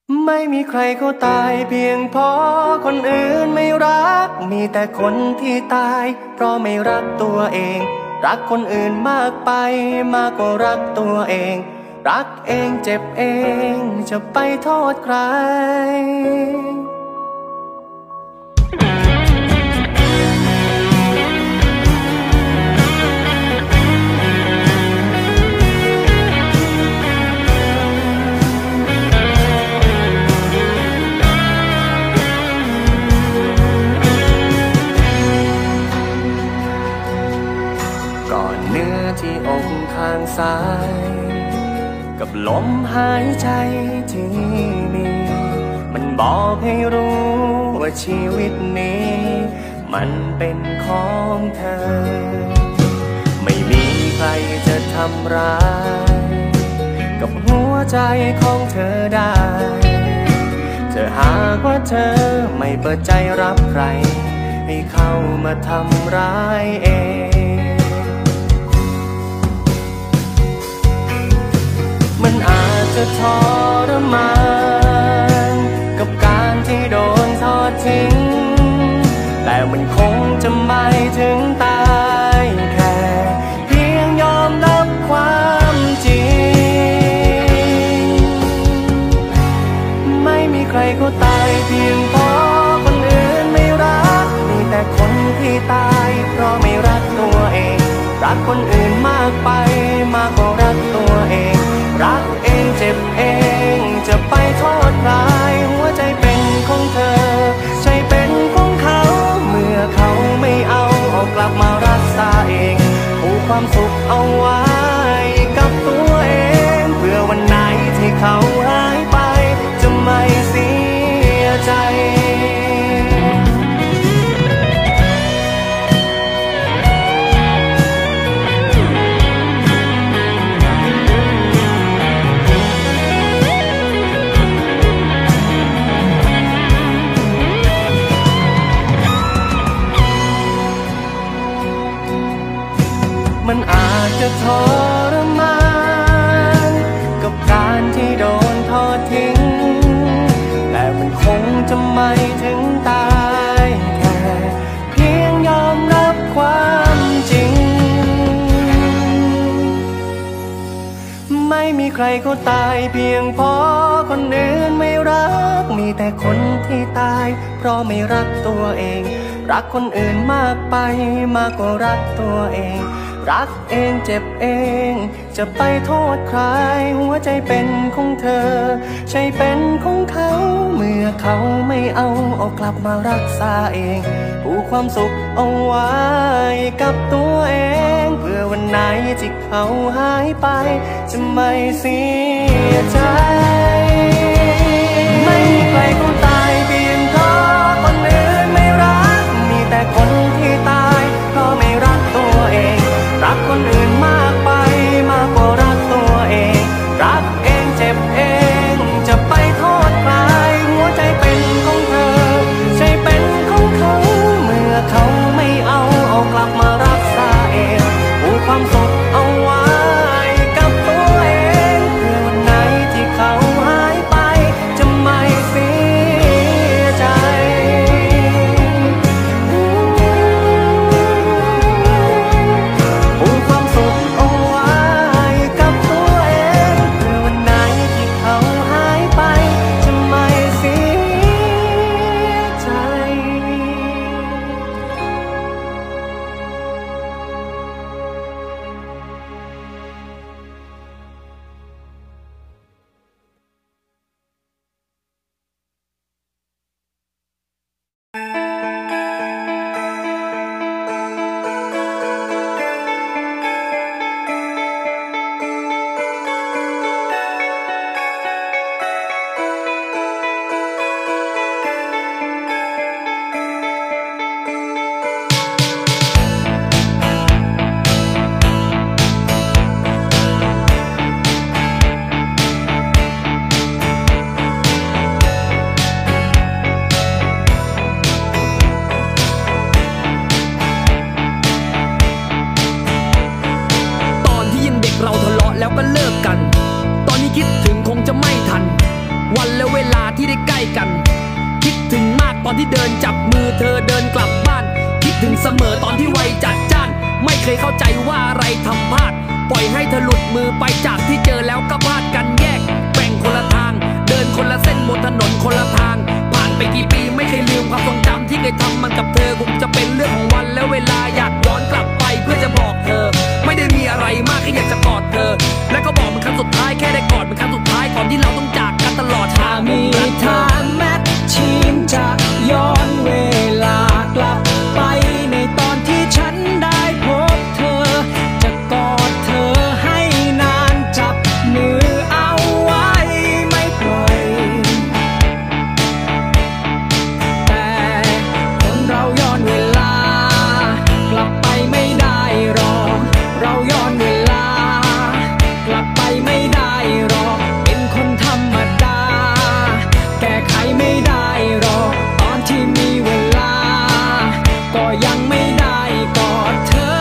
ไม่มีใครเขาตายเพียงเพราะคนอื่นไม่รักมีแต่คนที่ตายเพราะไม่รักตัวเองรักคนอื่นมากไปมากกว่ารักตัวเองรักเองเจ็บเองจะไปโทษใครที่อกข้างซ้ายกับลมหายใจที่มีมันบอกให้รู้ว่าชีวิตนี้มันเป็นของเธอไม่มีใครจะทำร้ายกับหัวใจของเธอได้จะหากว่าเธอไม่เปิดใจรับใครให้เข้ามาทำร้ายเองมันอาจจะทรมานกับการที่โดนทอดทิ้งแต่มันคงจะไม่ถึงตายแค่เพียงยอมรับความจริงไม่มีใครเขาตายเพียงเพราะคนอื่นไม่รักมีแต่คนที่ตายเพราะไม่รักตัวเองรักคนอื่นมากไปมากกว่ารักตัวเองรักเองเจ็บเองจะไปโทษใครหัวใจเป็นของเธอใจเป็นของเขาเมื่อเขาไม่เอากลับมารักษาเองผูกความสุขเอาไว้กับตัวเองเพื่อวันไหนที่เขาหายไปจะไม่เสียใจมันอาจจะทรมานกับการที่โดนทอดทิ้งแต่มันคงจะไม่ถึงตายแค่เพียงยอมรับความจริงไม่มีใครเขาตายเพียงเพราะคนอื่นไม่รักมีแต่คนที่ตายเพราะไม่รักตัวเองรักคนอื่นมากไปมากกว่ารักตัวเองรักเองเจ็บเองจะไปโทษใครหัวใจเป็นของเธอใจเป็นของเขาเมื่อเขาไม่เอากลับมารักษาเองผูกความสุขเอาไว้กับตัวเองเพื่อวันไหนที่เขาหายไปจะไม่เสียใจไม่มีใครเขาตายเพียงเพราะคนอื่นไม่รักมีแต่คนที่ตายเพราะไม่รักตัวเองรักคนอื่นมากไปมากกว่ารักตัวเองรักเองเจ็บเองจะไปโทษใครหัวใจเป็นของเธอใจเป็นของเขาเมื่อเขาไม่เอากลับมารักษาเองผูกความสุขเอาไว้กับตัวเองเพื่อวันไหนที่วันและเวลาที่ได้ใกล้กันคิดถึงมากตอนที่เดินจับมือเธอเดินกลับบ้านคิดถึงเสมอตอนที่วัยจัดจ้านไม่เคยเข้าใจว่าอะไรทำพลาดปล่อยให้เธอหลุดมือไปจากที่เจอแล้วก็พลาดกันแยกแบ่งคนละทางเดินคนละเส้นบนถนนคนละทางผ่านไปกี่ปีไม่เคยลืมความทรงจำที่เคยทำมันกับเธอคงจะเป็นเรื่องของวันและเวลาอยากย้อนกลับไปเพื่อจะบอกเธอไม่ได้มีอะไรมากแค่อยากจะกอดเธอและก็บอกมันครั้งสุดท้ายแค่ได้กอดมันครั้งสุดท้ายก่อนที่เราต้องจากกันตลอดถ้ามีทางแมชชีนจะย้อนเวลากลับไปในตอนที่ฉันได้พบเธอจะกอดเธอให้นานจับมือเอาไว้ไม่ปล่อยแต่คนเราย้อนเวลากลับไปไม่ได้หรอกเราย้อนเวลากลับไปไม่ได้หรอกเป็นคนธรรมดาแก้ไขไม่ได้หรอกตอนที่มีเวลาก็ยังไม่ได้กอดเธอ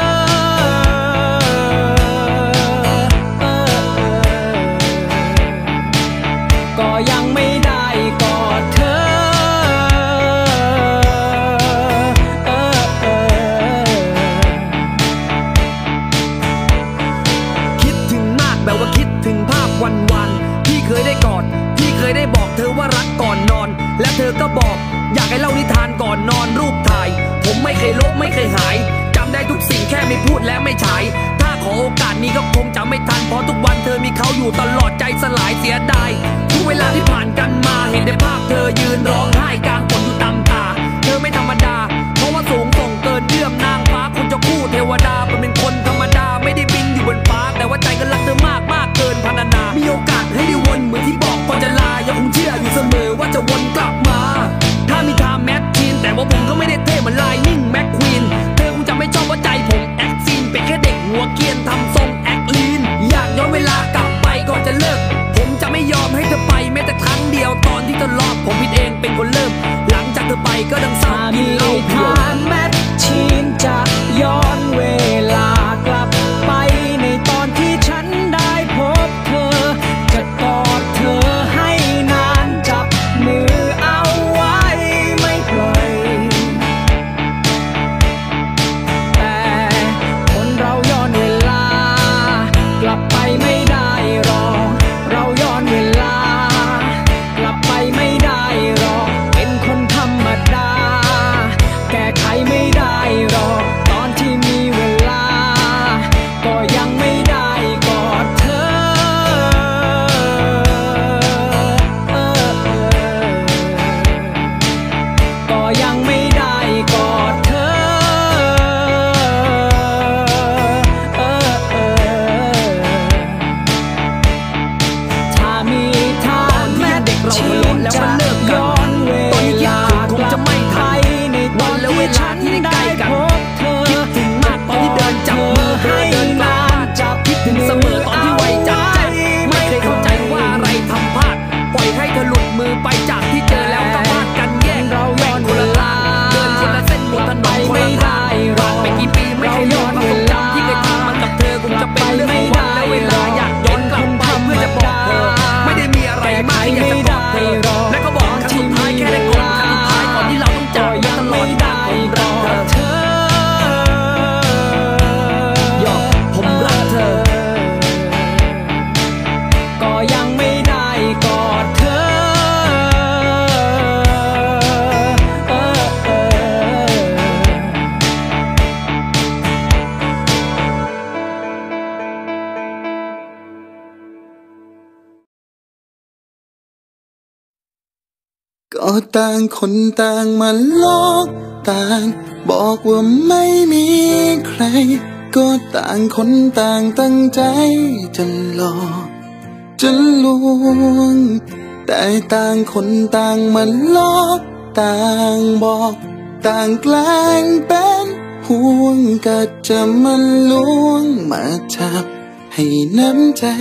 ก็ยังไม่ได้กอดเธอคิดถึงมากแบบว่าคิดถึงภาพวันๆที่เคยได้กอดที่เคยได้บอกเธอว่ารักก่อนนอนและเธอก็บอกอยากให้เล่านิทานก่อนนอนรูปถ่ายผมไม่เคยลบไม่เคยหายจำได้ทุกสิ่งแค่ไม่พูดและไม่ฉายถ้าขอโอกาสนี้ก็คงจะไม่ทันเพราะทุกวันเธอมีเขาอยู่ตลอดใจสลายเสียดายทุกเวลาที่ผ่านกันมาเห็นแต่ภาพเธอยืนร้องไห้กลางฝนอยู่ตามตาเธอไม่ธรรมดาเพราะว่าสูงส่งเกินเอื้อมนางฟ้าคนจะคู่เทวดาเป็นคนธรรมดาไม่ได้บินอยู่บนฟ้าแต่ว่าใจก็รักเธอมากมากเกินพรรณนามีโอกาสให้ได้วนเหมือนที่บอกก่อนจะลายังคงเชื่ออยู่เสมอว่าจะวนกลับมาถ้ามีทางแมทชีนแต่ว่าผมก็ไม่ได้เท่เหมือนไลนิ่งแม็กควีนเธอคงจะไม่ชอบว่าใจผมแอคซีนเป็นแค่เด็กหัวเกรียนทำทรงแอคลีนอยากย้อนเวลากลับไปก่อนจะเลิกผมจะไม่ยอมให้เธอไปแม้แต่ครั้งเดียวตอนที่เธอรอบผมผิดเองเป็นคนเริ่มหลังจากเธอไปก็ดังเศร้ากินเหล้าเพียวถ้ามีทางแมชชีนจะย้อนเวลากลับไปในตอนที่ฉันได้พบเธอจะกอดเธอให้นานจับมือเอาไว้ไม่ปล่อยแต่คนเราย้อนเวลากลับไปไม่ได้หรอกเราย้อนเวลากลับไปไม่ได้หรอกเป็นคนธรรมดาแก้ไขไม่ได้หรอกตอนที่มีเวลาก็ยังไม่ได้กอดเธอก็ยังไม่ได้กอดเธอถ้ามีทางแมชชีนจะย้อนเวลากลับไปในตอนที่ฉันได้พบเธอคิดถึงมากตอนที่เดินจับมือเธอเดินกลับบ้านคิดถึงเสมอตอนที่วัยจัดจ้านไม่เคยเข้าใจว่าอะไรทำพลาดปล่อยให้เธอหลุดมือไปจากที่เจอแล้วก็พลาดกันแยกเราแบ่งคนละทางเดินคนละเส้นบนถนนคนละทางผ่านไปกี่ปีไม่เคยลืมความทรงจำที่เคยทำมันกับเธอคงจะเป็นเรื่องของวันและเวลาอยากย้อนกลับไปเพื่อจะบอกเธอไม่ได้มีอะไรมากแค่อยากจะกอดเธอและก็บอกครั้งสุดท้ายแค่ได้กอดครั้งสุดท้ายก่อนที่เราต้องจากกันตลอดกาลผมรักเธอยอมผมรักเธอก็ยังไม่ได้กอดเธอก็ต่างคนต่างมาหลอกต่างบอกว่าไม่มีใครก็ต่างคนต่างตั้งใจจะหลอกจะลวงแต่ต่างคนต่างมาหลอกต่างบอกต่างแกล้งเป็นห่วงก็จะมาลวงมาจับให้น้ำใจ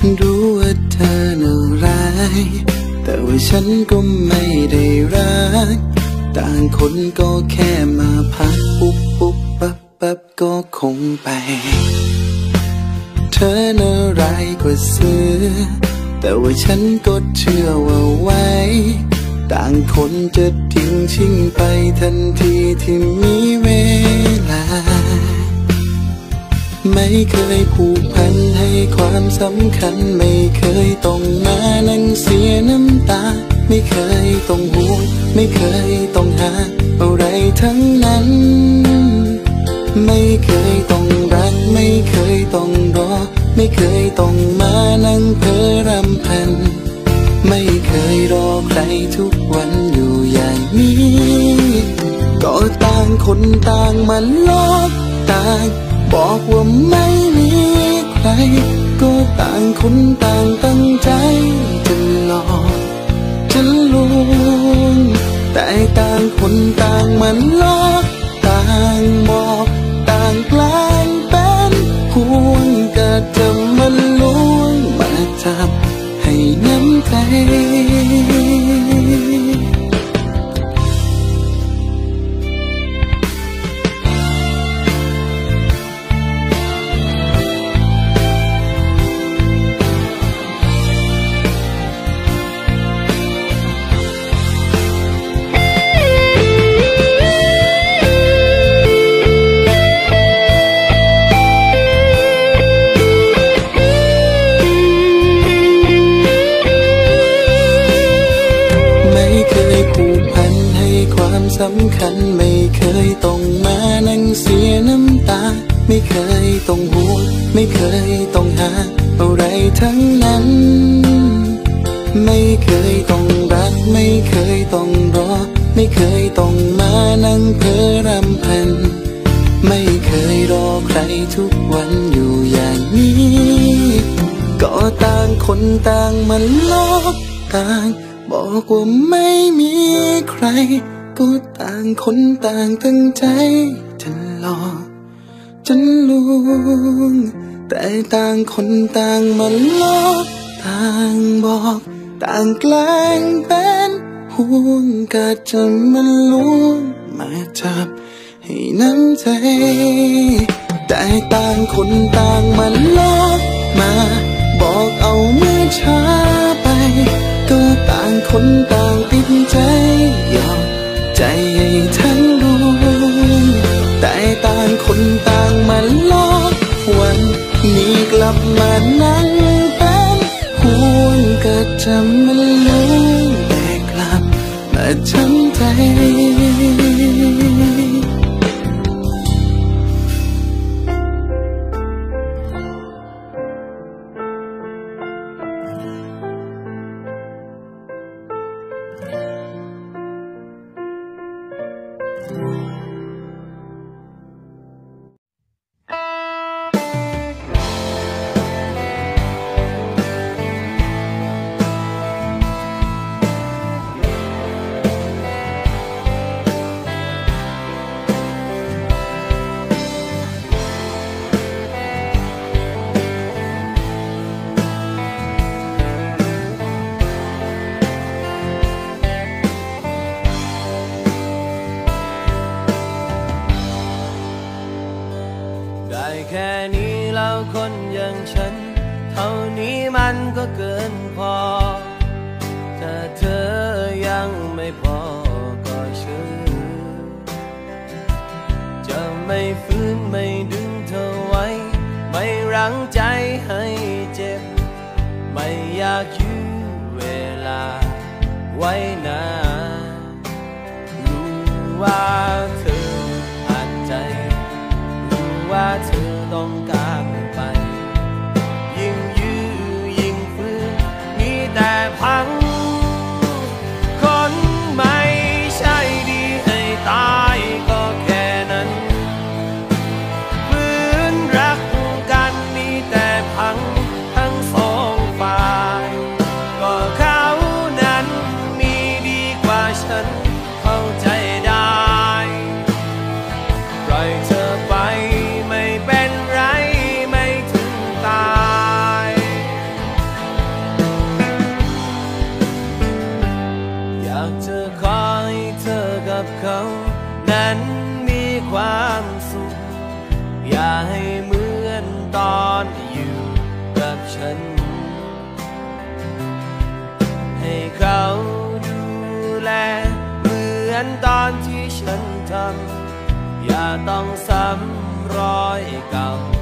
รู้ว่าเธอน่าร้ายแต่ว่าฉันก็ไม่ได้รักต่างคนก็แค่มาพักปุ๊บปุ๊บปั๊บปั๊บก็คงไปเธอน่าร้ายกว่าเสือแต่ว่าฉันก็เชื่อว่าไว้ต่างคนจะทิ้งชิ่งไปทันทีที่มีเวลาไม่เคยผูกพันให้ความสำคัญไม่เคยต้องมานั่งเสียน้ำตาไม่เคยต้องห่วงไม่เคยต้องหาอะไรทั้งนั้นไม่เคยต้องรักไม่เคยต้องรอไม่เคยต้องมานั่งเพ้อรำพันไม่เคยรอใครทุกวันอยู่อย่างนี้ก็ต่างคนต่างมาลอกต่างบอกว่าไม่มีใครก็ต่างคนต่างตั้งใจจะหลอกจะลวงแต่ต่างคนต่างมาลอกต่างบอกต่างแกล้งเป็นห่วงก็จะมาลวงมาจับให้น้ำใจสำคัญไม่เคยต้องมานั่งเสียน้ำตาไม่เคยต้องห่วงไม่เคยต้องหาอะไรทั้งนั้นไม่เคยต้องรักไม่เคยต้องรอไม่เคยต้องมานั่งเพ้อรำพันไม่เคยรอใครทุกวันอยู่อย่างนี้ก็ต่างคนต่างมาลอกต่างบอกว่าไม่มีใครก็ต่างคนต่างตั้งใจจะหลอกจะลวงแต่ต่างคนต่างมาลอกต่างบอกต่างแกล้งเป็นห่วงก็จะมาลวงมาจับให้น้ำใจแต่ต่างคนต่างมาลอกมาบอกเอาเมื่อช้าไปก็ต่างคนต่างติดใจยอมใจให้ทั้งดวงแต่ต่างคนต่างมาลอกวันนี้กลับมานั่งเป็นห่วงก็จะมาลุ้งแต่กลับมาช้ำใจแค่นี้แล้วคนอย่างฉันเท่านี้มันก็เกินพอถ้าเธอยังไม่พอก็เชื่อจะไม่ฝืนไม่ดึงเธอไว้ไม่รั้งใจให้เจ็บไม่อยากยื้อเวลาไว้นานรู้ว่าเธออัดใจรู้ว่าเธอต้องการไปยิ่งยื้อยิ่งฝืนมีแต่พังคนไม่ใช่ดีให้ตายก็แค่นั้นฝืนรักกันมีแต่พังทั้งสองฝ่ายก็เขานั้นมีดีกว่าฉันเข้าใจได้ปล่อยเธอไปไม่เป็นไรไม่ถึงตายอนตอนที่ฉันทำอย่าต้องซ้ำรอยเก่า